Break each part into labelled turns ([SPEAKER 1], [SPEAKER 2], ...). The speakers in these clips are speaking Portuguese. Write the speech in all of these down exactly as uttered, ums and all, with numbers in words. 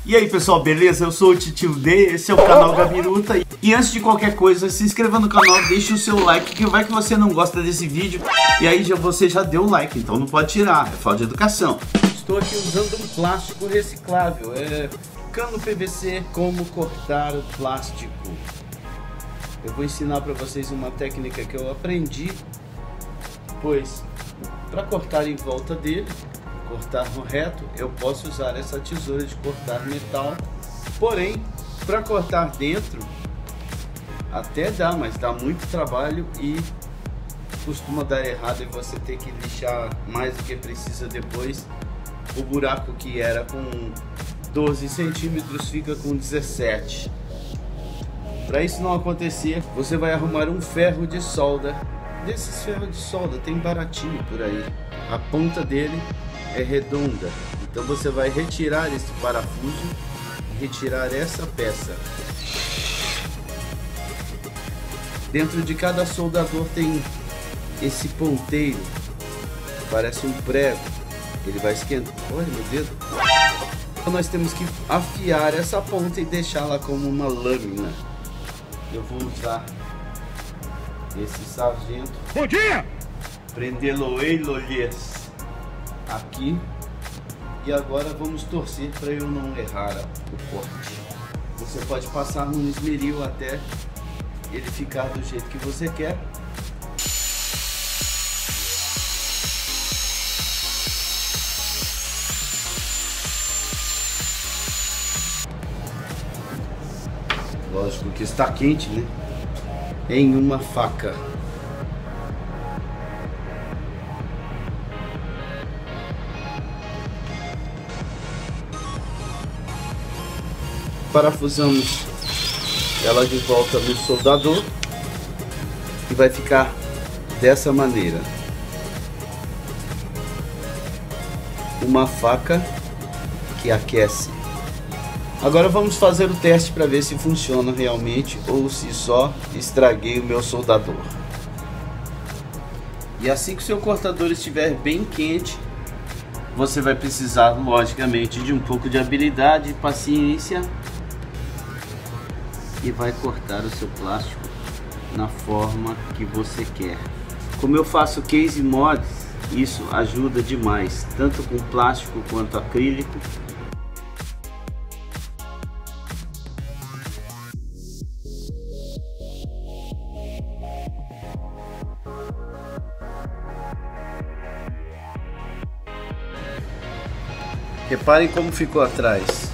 [SPEAKER 1] E aí pessoal, beleza? Eu sou o Titio D, esse é o canal Gabiruta. E antes de qualquer coisa, se inscreva no canal, deixe o seu like, que vai que você não gosta desse vídeo. E aí já, você já deu o like, então não pode tirar, é falta de educação. Estou aqui usando um plástico reciclável, é cano P V C, como cortar o plástico. Eu vou ensinar para vocês uma técnica que eu aprendi, pois para cortar em volta dele, cortar no reto, eu posso usar essa tesoura de cortar metal, porém para cortar dentro até dá, mas dá muito trabalho e costuma dar errado e você ter que lixar mais do que precisa depois. O buraco que era com doze centímetros fica com dezessete. Para isso não acontecer, você vai arrumar um ferro de solda. Desses ferros de solda tem baratinho por aí. A ponta dele é redonda, então você vai retirar esse parafuso e retirar essa peça. Dentro de cada soldador tem esse ponteiro, parece um prego, ele vai esquentar. Olha meu dedo. Então nós temos que afiar essa ponta e deixá-la como uma lâmina. Eu vou usar esse sargento.
[SPEAKER 2] Bom dia!
[SPEAKER 1] Prendê-lo-ei, lolhês. Aqui. E agora vamos torcer para eu não errar o corte. Você pode passar no esmeril até ele ficar do jeito que você quer. Lógico que está quente, né? Em uma faca. Parafusamos ela de volta no soldador e vai ficar dessa maneira. Uma faca que aquece. Agora vamos fazer o teste para ver se funciona realmente ou se só estraguei o meu soldador. E assim que o seu cortador estiver bem quente, você vai precisar logicamente de um pouco de habilidade e paciência e vai cortar o seu plástico na forma que você quer. Como eu faço case mods, isso ajuda demais, tanto com plástico quanto acrílico. Reparem como ficou atrás.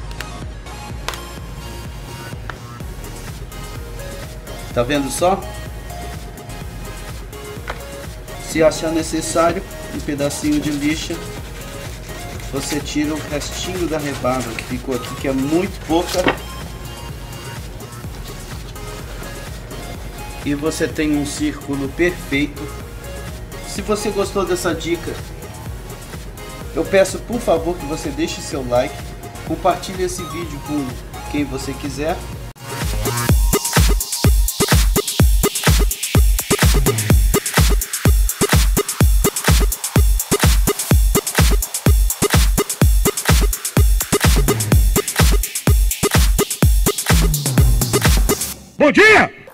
[SPEAKER 1] Tá vendo só? Se achar necessário um pedacinho de lixa, você tira o restinho da rebarba que ficou aqui, que é muito pouca, e você tem um círculo perfeito. Se você gostou dessa dica, eu peço por favor que você deixe seu like, compartilhe esse vídeo com quem você quiser.
[SPEAKER 2] Bom dia!